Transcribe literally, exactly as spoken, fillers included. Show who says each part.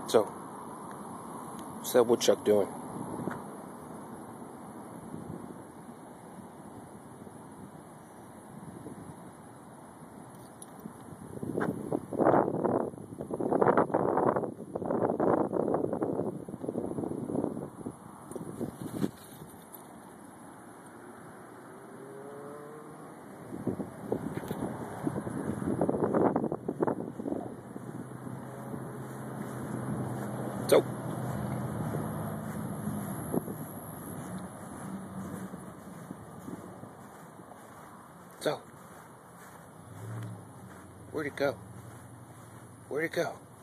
Speaker 1: So, what's that woodchuck doing? So, so, where'd it go? Where'd it go?